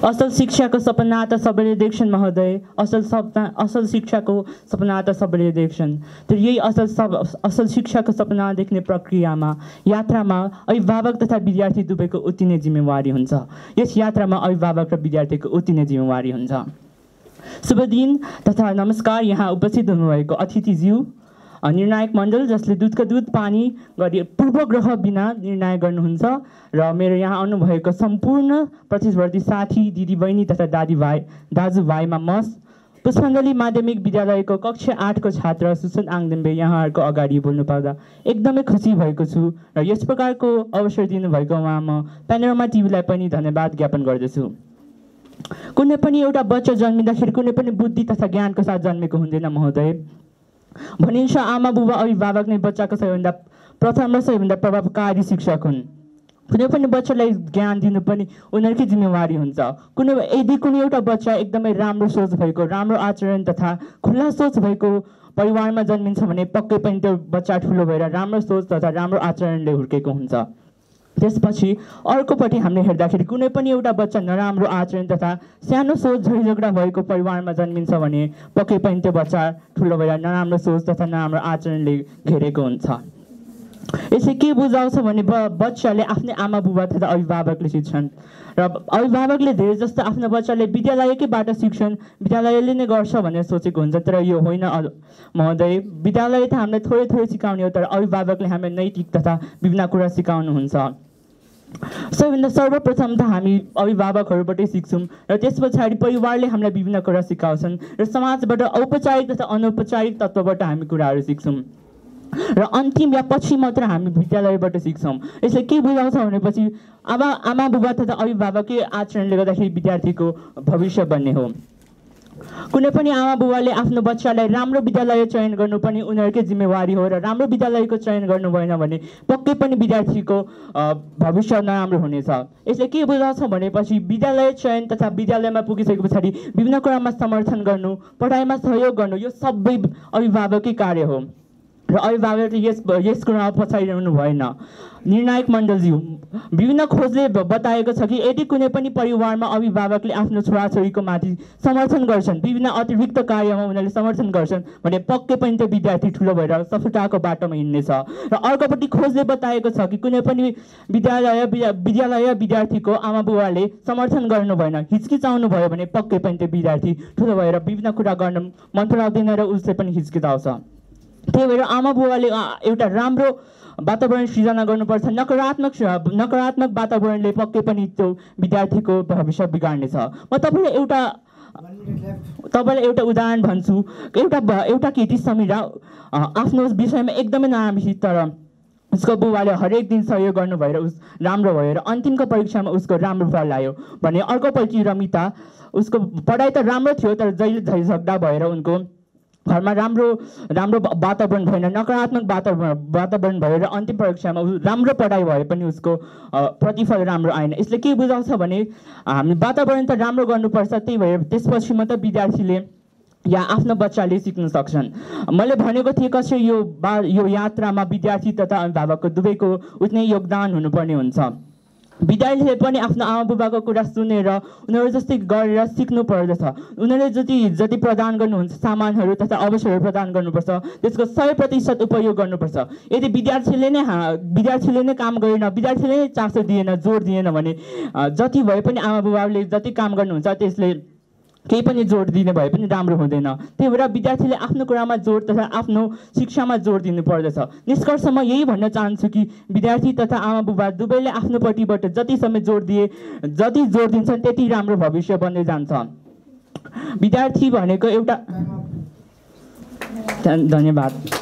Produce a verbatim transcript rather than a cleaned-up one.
असल शिक्षाको सपना त सबैले देख्छन् महोदय, असल सपना असल शिक्षाको सपना त सबैले देख्छन्। तर यही असल सब असल शिक्षाको सपना देख्ने प्रक्रियामा यात्रामा अभिभावक तथा विद्यार्थी दुवैको उति नै जिम्मेवारी हुन्छ। यस यात्रामा अभिभावक र विद्यार्थीको उति नै जिम्मेवारी हुन्छ। शुभ दिन तथा नमस्कार यहाँ उपस्थित हुनुभएको अतिथिज्यू, निर्णायक मण्डल जसले दूधका दूध पानी गरी पूर्वग्रह बिना निर्णय गर्नुहुन्छ, र मेरो यहाँ आउनुभएको सम्पूर्ण प्रतिस्पर्धी साथी दिदीबहिनी तथा दाजुभाइ दाजुभाइमा म पुष्पाञ्जली माध्यमिक विद्यालयको कक्षा आठको छात्र सुशील आङदेनले यहाँहरूको अगाडि बोल्नु पाउँदा एकदमै खुसी भएको छु र यस प्रकारको अवसर दिनुभएकोमा म पेनोरामा टिभीलाई पनि धन्यवाद ज्ञापन गर्दछु। कुनै पनि एउटा बच्चा जन्मिँदाखेरि कुनै पनि बुद्धि तथा ज्ञानको साथ जन्मेको हुँदैन महोदय। भनिन्छ आमा बुबा अभिभावक नै बच्चाको सबैभन्दा प्रथम र सबैभन्दा प्रभावकारी शिक्षक हुन्। कुनै पनि बच्चालाई ज्ञान दिनु पनि उनीहरूकै जिम्मेवारी हुन्छ। कुनै यदि कुनै एउटा बच्चा एकदमै राम्रो सोच भएको, राम्रो आचरण तथा खुल्ला सोच भएको परिवारमा जन्मिन्छ भने पक्कै पनि त्यो बच्चा ठुलो भएर राम्रो सोच तथा राम्रो आचरणले हुर्केको हुन्छ। त्यसपछि अर्कोपट्टि हामीले हेर्दाखेरि कुनै पनि एउटा बच्चा नराम्रो आचरण तथा सानो सोच झैझगडा भएको परिवारमा जन्मिन्छ भने पक्कै पनि त्यो बच्चा ठुलो भएर नराम्रो सोच तथा नराम्रो आचरणले घेरेको हुन्छ। यसले के बुझाउँछ भने बच्चाले आफ्नै आमा बुबा तथा अभिभावकले सिक्छन् र अभिभावकले धेरै जस्तो आफ्नो बच्चाले विद्यालयकैबाट सिक्छन्, विद्यालयले नै गर्छ भनेर सोचेको हुन्छ। तर यो होइन महोदय, विद्यालय त हामीलाई थोरै थोरै सिकाउने हो, तर अभिभावकले हामीलाई नैतिक तथा विभिन्न कुरा सिकाउनुहुन्छ। सबैभन्दा सर्वप्रथम त हामी अभिभावकहरूबाटै सिक्छौँ र त्यस पछाडि परिवारले हामीलाई विभिन्न कुरा सिकाउँछन् र समाजबाट औपचारिक तथा अनौपचारिक तत्त्वबाट हामी कुराहरू सिक्छौँ र अन्तिम या पछि मात्र हामी विद्यालयबाट सिक्छौँ। यसले के बुझाउँछ भनेपछि आमा आमा बुबा तथा अभिभावककै आचरणले गर्दाखेरि विद्यार्थीको भविष्य बन्ने हो। कुनै पनि आमा बुबाले आफ्नो बच्चालाई राम्रो विद्यालय चयन गर्नु पनि उनीहरूकै जिम्मेवारी हो र राम्रो विद्यालयको चयन गर्नु भएन भने पक्कै पनि विद्यार्थीको भविष्य नराम्रो हुनेछ। यसले के बुझाउँछ भनेपछि विद्यालय चयन तथा विद्यालयमा पुगिसके पछाडि विभिन्न कुरामा समर्थन गर्नु, पढाइमा सहयोग गर्नु यो सबै अभिभावककै कार्य हो र अभिभावकले यस यस कुरामा पछाडि रहनु भएन। निर्णायक मण्डलज्यू, विभिन्न खोजले बताएको छ कि यदि कुनै पनि परिवारमा अभिभावकले आफ्नो छोराछोरीको माथि समर्थन गर्छन्, विभिन्न अतिरिक्त कार्यमा उनीहरूले समर्थन गर्छन् भने पक्कै पनि त्यो विद्यार्थी ठुलो भएर सफलताको बाटोमा हिँड्नेछ। र अर्कोपट्टि खोजले बताएको छ कि कुनै पनि विद्यालय विद्यालय विद्यार्थीको आमा बुबाले समर्थन गर्नु भएन, हिचकिचाउनु भयो भने पक्कै पनि त्यो विद्यार्थी ठुलो भएर विभिन्न कुरा गर्न मन पराउँदैन र उसले पनि हिचकिचाउँछ। त्यही भएर आमा बुबाले एउटा राम्रो वातावरण सृजना गर्नुपर्छ। नकारात्मक नकारात्मक वातावरणले पक्कै पनि त्यो विद्यार्थीको भविष्य बिगार्नेछ। म तपाईँलाई एउटा तपाईँलाई एउटा उदाहरण भन्छु। एउटा एउटा केटी समीरा आफ्नो विषयमा एकदमै नराम्रो, तर उसको बुबाले हरेक दिन सहयोग गर्नु भएर उस राम्रो भयो र अन्तिमको परीक्षामा उसको राम्रो फल आयो भने अर्कोपल्ट रमिता, उसको पढाइ त राम्रो थियो तर जहिले झैझगडा भएर उनको घरमा राम्रो राम्रो वातावरण भएन, नकारात्मक वातावरण वातावरण भएर अन्तिम परीक्षामा राम्रो पढाइ भए पनि उसको प्रतिफल राम्रो आएन। यसले के बुझाउँछ भने हामी वातावरण त राम्रो गर्नुपर्छ, त्यही भएर त्यसपछि मात्र विद्यार्थीले या आफ्नो बच्चाले सिक्न सक्छन्। मैले भनेको थिएँ कसरी यो बा यो यात्रामा विद्यार्थी तथा अभिभावकको दुवैको उतनै योगदान हुनुपर्ने हुन्छ। विद्यार्थीले पनि आफ्नो आमा बुबाको कुरा सुनेर उनीहरू जस्तै गरेर सिक्नु पर्दछ। उनीहरूले जति जति प्रदान गर्नुहुन्छ सामानहरू तथा अवसरहरू प्रदान गर्नुपर्छ, त्यसको सय प्रतिशत उपयोग गर्नुपर्छ। यदि विद्यार्थीले नै विद्यार्थीले नै काम गरेन, विद्यार्थीले नै चासो दिएन, जोड दिएन भने जति भए पनि आमा बुबाले जति काम गर्नुहुन्छ त्यसले केही पनि जोड दिने भए पनि राम्रो हुँदैन। त्यही भएर विद्यार्थीले आफ्नो कुरामा जोड तथा आफ्नो शिक्षामा जोड दिनु पर्दछ। निष्कर्षमा यही भन्न चाहन्छु कि विद्यार्थी तथा आमा बुबा दुवैले आफ्नोपट्टिबाट जति समय जोड दिए जति जोड दिन्छन् त्यति राम्रो भविष्य बन्दै जान्छ। विद्यार्थी भनेको एउटा धन्यवाद।